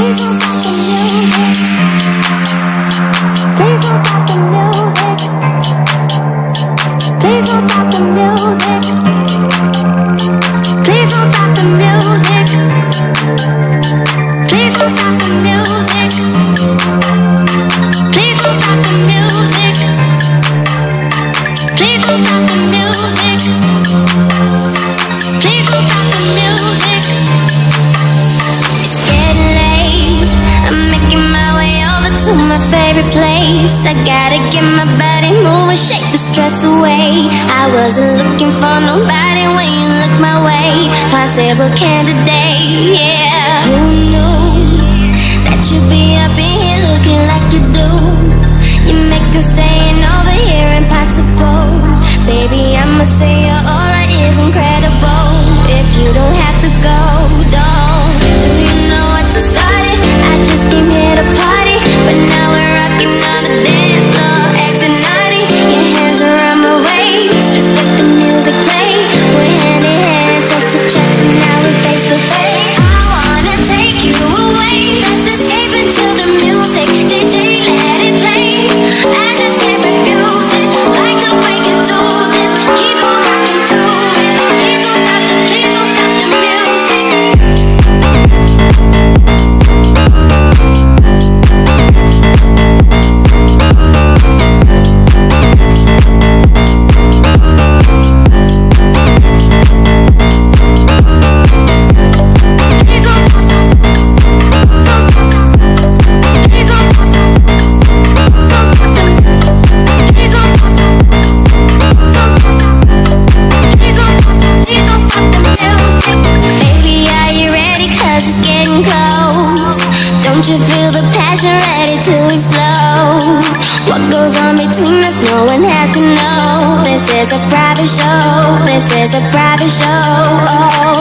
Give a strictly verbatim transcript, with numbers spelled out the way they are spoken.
I gotta get my body moving, shake the stress away. I wasn't looking for nobody when you look my way. Possible candidate, yeah. Who knew that you'd be up in here looking like you do? You make us staying over here impossible. Baby, I'ma say your aura is incredible. If you don't have to go, don't. Do you know what you started? I just came here to party, but now we're rocking on the dance floor, acting naughty. Your hands around my waist, just let the music play. We're hand in hand, chest to chest, and now we're face to face. I wanna take you away, let's escape into the music. D J, let it play. I just can't refuse it, like the way you do this. Keep on rocking to it. Please don't stop the, please don't stop the music. Don't you feel the passion ready to explode? What goes on between us, no one has to know. This is a private show, this is a private show. Oh.